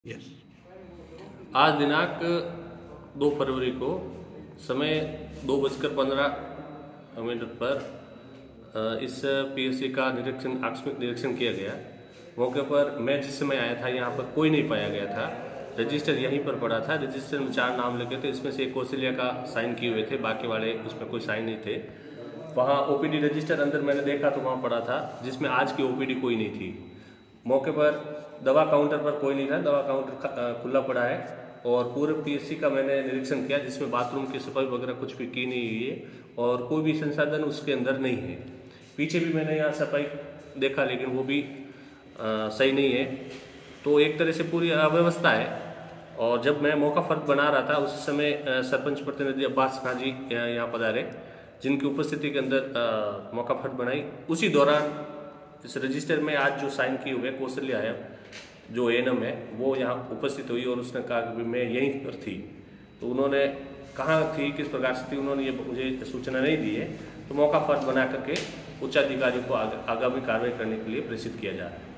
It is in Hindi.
यस। आज दिनांक 2 फरवरी को समय 2:15 पर इस पीएससी का निरीक्षण आकस्मिक निरीक्षण किया गया। मौके पर मैं जिस समय आया था यहाँ पर कोई नहीं पाया गया था। रजिस्टर यहीं पर पड़ा था। रजिस्टर में 4 नाम लगे थे, इसमें से एक कौशल्या का साइन किए हुए थे, बाकी वाले उसमें कोई साइन नहीं थे। वहाँ ओपीडी रजिस्टर अंदर मैंने देखा तो वहाँ पड़ा था, जिसमें आज की ओपीडी कोई नहीं थी। मौके पर दवा काउंटर पर कोई नहीं था, दवा काउंटर खुला पड़ा है। और पूरे पीएससी का मैंने निरीक्षण किया, जिसमें बाथरूम की सफाई वगैरह कुछ भी की नहीं हुई है और कोई भी संसाधन उसके अंदर नहीं है। पीछे भी मैंने यहाँ सफाई देखा, लेकिन वो भी सही नहीं है। तो एक तरह से पूरी अव्यवस्था है। और जब मैं मौका फर्द बना रहा था उस समय सरपंच प्रतिनिधि अब्बास खां जी यहाँ पधारे, जिनकी उपस्थिति के अंदर मौका फर्द बनाई। उसी दौरान इस रजिस्टर में आज जो साइन किए हुए कौशल्या है, जो एएनएम है, वो यहाँ उपस्थित हुई और उसने कहा कि मैं यहीं पर थी। तो उन्होंने कहाँ थी, किस प्रकार से थी, उन्होंने ये मुझे सूचना नहीं दी है। तो मौका फर्द बना करके उच्चाधिकारियों को आगामी कार्रवाई करने के लिए प्रेषित किया जा रहा है।